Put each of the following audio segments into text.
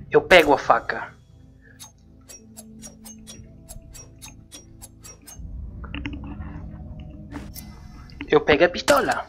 Eu pego a faca. Eu pego a pistola.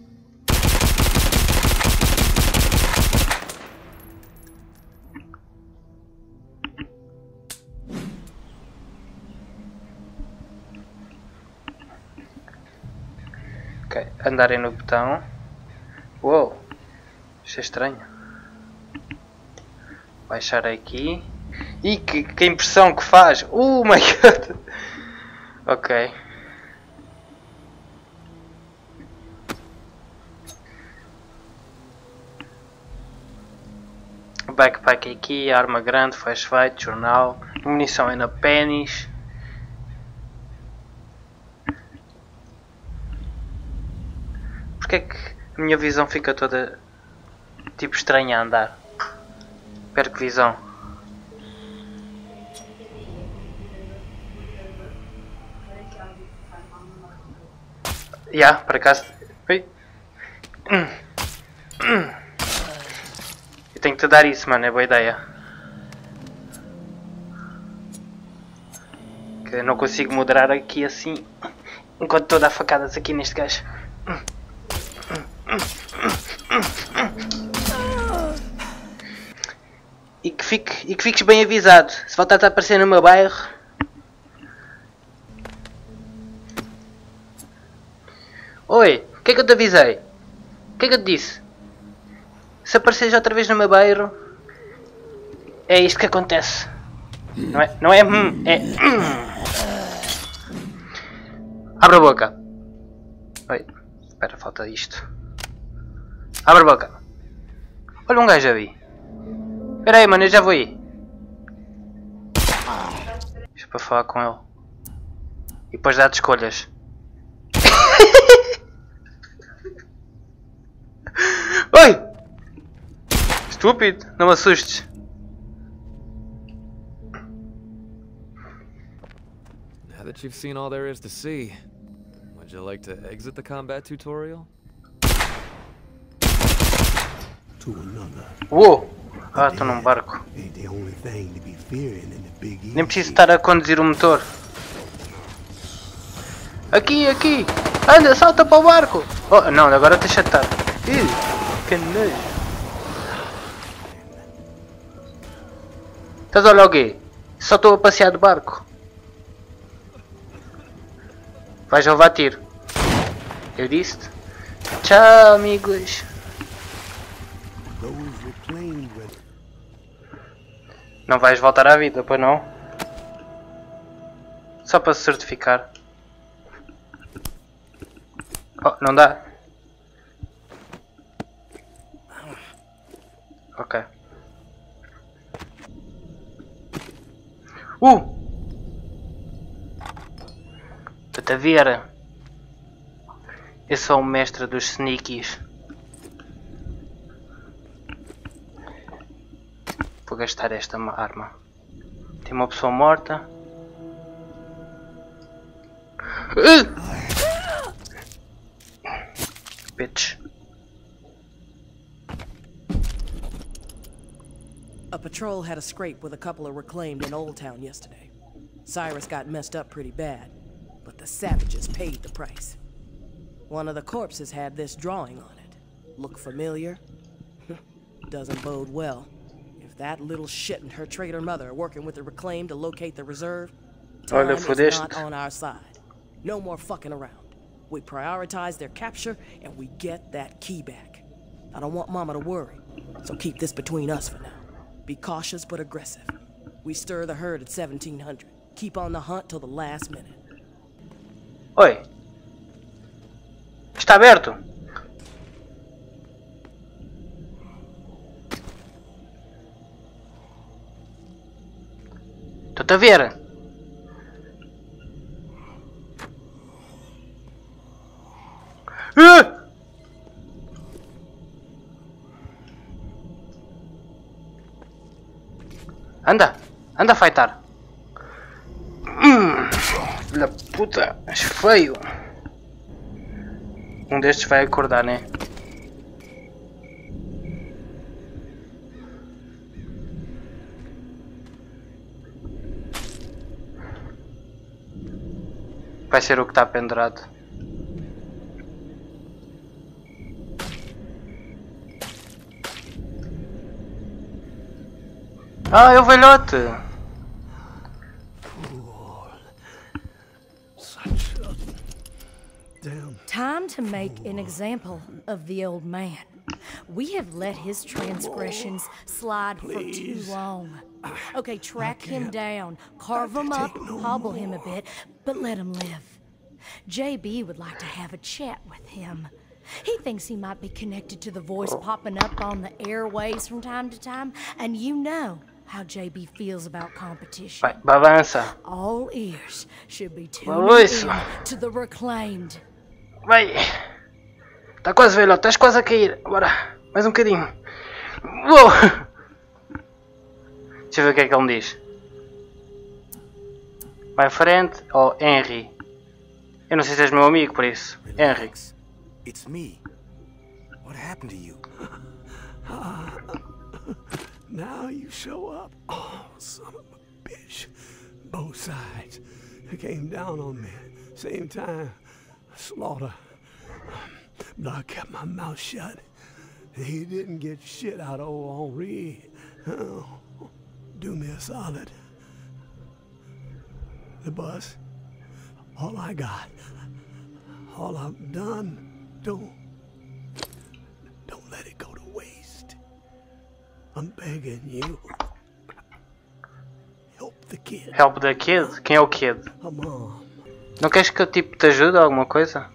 Ok, andarem no botão. Uou, isto é estranho. Baixar aqui. Ih, que impressão que faz! Oh my god! Ok. Backpack aqui, arma grande, flashlight, jornal, munição é na pennies. Porquê é que a minha visão fica toda tipo estranha a andar? Perco visão. Por acaso. Ui. Eu tenho que te dar isso, mano, é boa ideia. Que eu não consigo moderar aqui assim. Enquanto estou a dar facadas aqui neste gajo. E que fiques bem avisado. Se voltar a aparecer no meu bairro. Oi, o que é que eu te avisei? O que é que eu te disse? Se apareceres outra vez no meu bairro, é isto que acontece. Não é é. Abre a boca. Oi, espera, falta isto. Abre a boca. Olha um gajo ali. Espera aí, mano, eu já vou aí. Deixa para falar com ele. E depois dá-te escolhas. Oi! Estúpido, não me assustes. Now that you've seen all there is to see, would you like to exit the combat tutorial? Uou! Ah, estou num barco. Nem preciso estar a conduzir o motor. Aqui, aqui! Anda, salta para o barco! Oh, não, agora deixa de estar. Que nojo! Estás a olhar o quê? Só estou a passear de barco. Vais levar tiro. Eu disse-te. Tchau, amigos. Não vais voltar à vida, pois não? Só para se certificar. Oh, não dá. Ok. Estou-te a ver. Eu sou o mestre dos sneakies. Vou gastar esta arma. Tem uma pessoa morta. Bitch. A patrol had a scrape with a couple of reclaimed in Old Town yesterday. Cyrus got messed up pretty bad, but the savages paid the price. One of the corpses had this drawing on it. Look familiar? Doesn't bode well. If that little shit and her traitor mother are working with the reclaimed to locate the reserve, time is not on our side. No more fucking around. We prioritize their capture and we get that key back. I don't want Mama to worry, so keep this between us for now. Be cautious but aggressive. We stir the herd at 1700. Keep on the hunt till the last minute. Oi. Está aberto. Estou-te a ver. Anda, anda a fightar. Filha puta, és feio. Um destes vai acordar, né? Vai ser o que está pendurado. Ah, é o velhote! Time to make an example of the old man. We have let his transgressions slide for too long. Okay, track him down, carve him up, hobble him a bit, but let him live. JB would like to have a chat with him. He thinks he might be connected to the voice popping up on the airwaves from time to time, and you know how JB feels about competition. Vai, avança. All ears should be tuning in to the reclaimed. Vai! Está quase, velho, estás quase a cair. Bora, mais um bocadinho. Uou! Deixa eu ver o que é que ele me diz. Vai em frente. Oh, Henry. Eu não sei se és meu amigo, por isso. Henry. It's me. What happened to you? Now you show up. Oh, son of a bitch. Both sides. They came down on me. Same time. Slaughter. But I kept my mouth shut. He didn't get shit out of old Henri. Oh, do me a solid. The bus. All I got. All I've done. Don't let it go to waste. I'm begging you. Help the kid. Help the kid? Quem é o kid? A mom. Não queres que eu tipo te ajude a alguma coisa?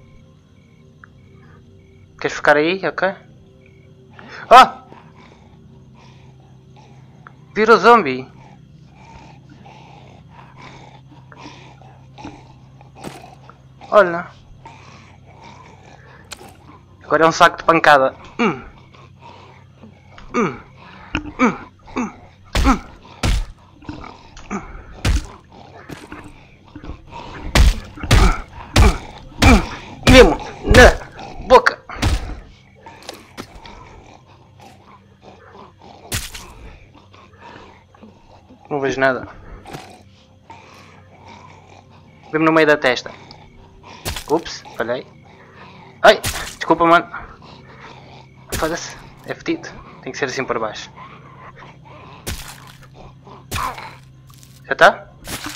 Queres ficar aí? Ok? Ah! Vira o zombie. Olha. Agora é um saco de pancada. Mesmo na boca. Não vejo nada. Mesmo no meio da testa. Ups, falhei. Ai, desculpa, mano. Foda-se, é fedido. Tem que ser assim por baixo. Já está?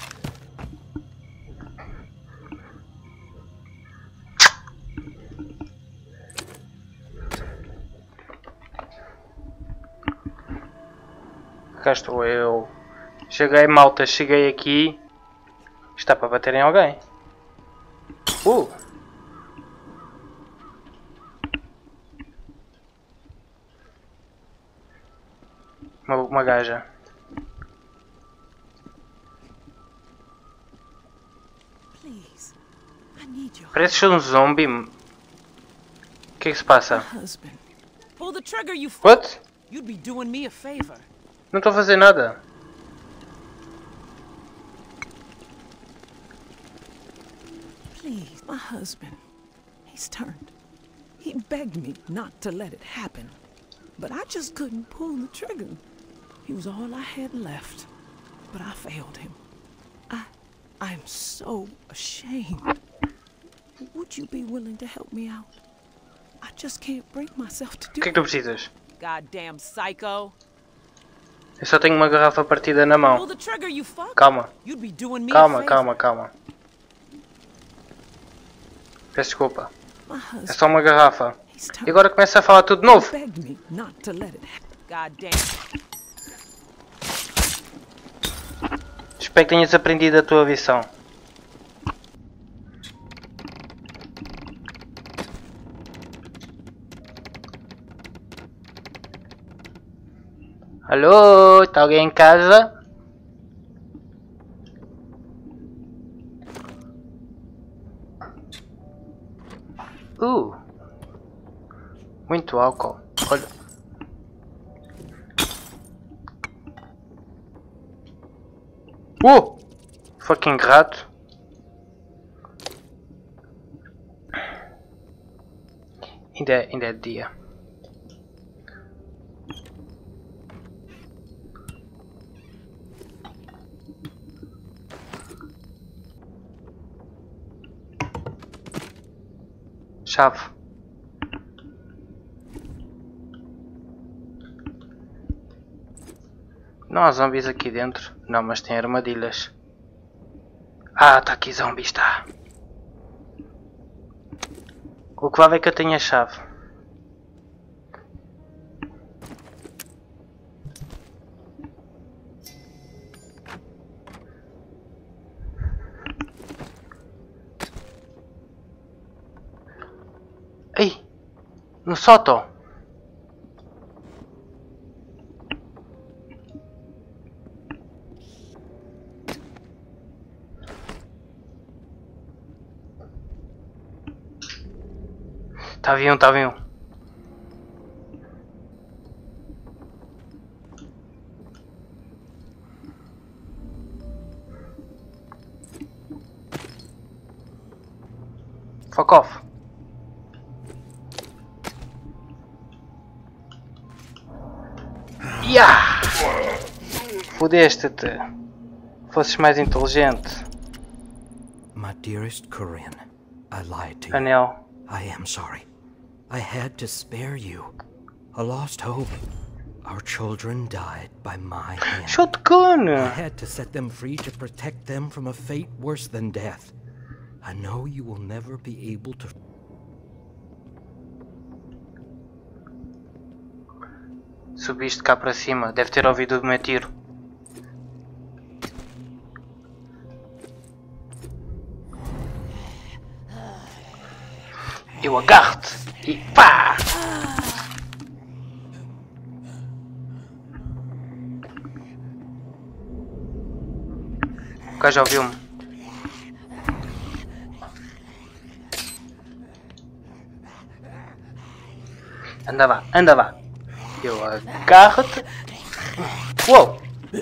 Cá estou eu. Cheguei, malta, cheguei aqui. Está para bater em alguém. Uma gaja. Please, I need your Parece um zombie. O que é que se passa? husband. Pull the trigger, you What? You'd be doing me a favor. Não estou a fazer nada. Please, my husband. He's turned. He begged me not to let it happen. But I just couldn't pull the trigger. He was all I had left. But I failed him. I'm so ashamed. Would you be willing to help me out? I just can't bring myself to O do que é que tu precisas? Goddamn psycho. Eu só tenho uma garrafa partida na mão. Pull the trigger, you fuck. Calma. You'd be doing me a Calma, favor. calma, calma. Peço desculpa. My É husband, só uma garrafa. he's E turned. agora começa a falar tudo de novo. Begged me not to let it happen. Goddamn. Espero que tenhas aprendido a tua lição. Alô? Está alguém em casa? Muito álcool. Olha. Fucking rato. Ainda é dia. Chave. Não há zombies aqui dentro. Não, mas tem armadilhas. Ah, tá aqui zombies, tá. O que vai ver é que eu tenho a chave. Ei! No sótão! Tá vindo, tá vindo. Fuck off. Yeah! Fudeste-te. Fosses mais inteligente. My dearest Corinne, I lied to you. Anel. I am sorry. I had to spare you. A lost hope. Our children died by my hand. Shotgun! I had to set them free to protect them from a fate worse than death. I know you will never be able to... Subiste cá para cima. Deve ter ouvido o meu tiro. Eu agarro-te e pá! O gajo ouviu-me. Anda vá, anda vá. Eu agarro-te. Uou!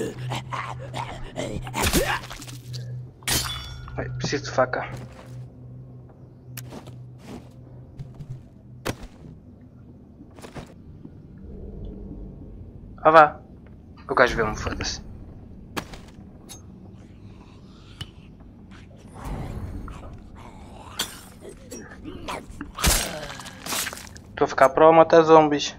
Preciso de faca. Ah vá. O gajo viu-me, foda-se. Estou a ficar para o matar zombies.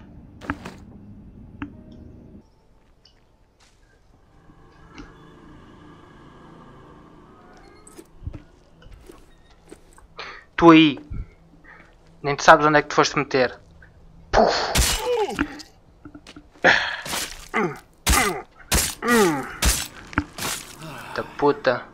Tu aí. Nem tu sabes onde é que te foste meter. Puf. Da puta.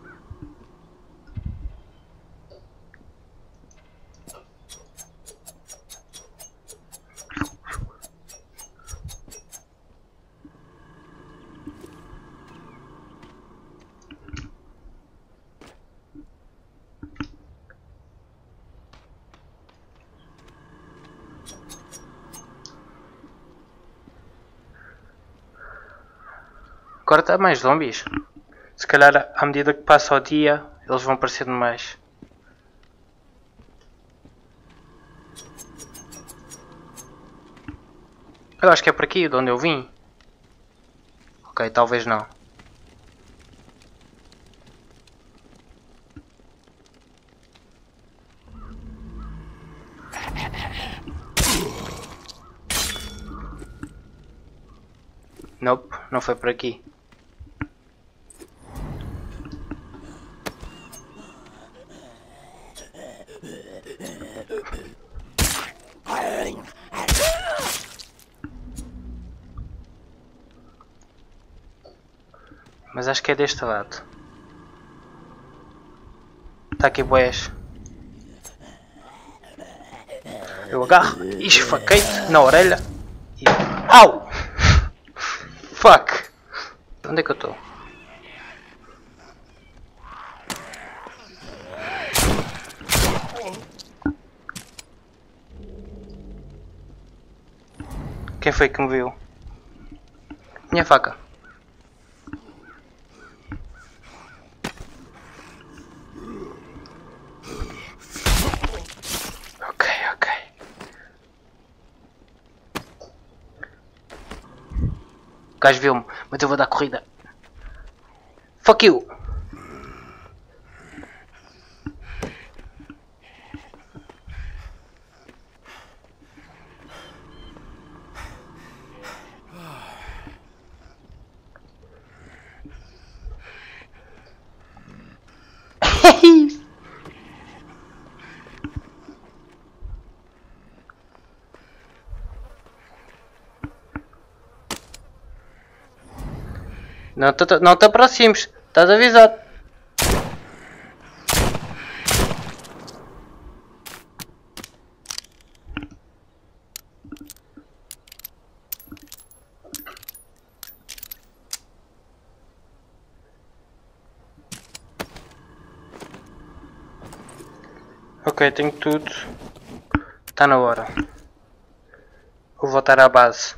Agora está mais zombies. Se calhar à medida que passa o dia eles vão aparecendo mais. Eu acho que é por aqui de onde eu vim. Ok, talvez não. Nope, não foi por aqui. Mas acho que é deste lado. Está aqui boés. Eu agarro e esfaqueio-te na orelha. E... Au! Fuck! Onde é que eu estou? Quem foi que me viu? Minha faca. Ok. O gajo viu-me, mas eu vou dar corrida. Fuck you! Não te aproximes, estás avisado. Ok, tenho tudo. Está na hora. Vou voltar à base.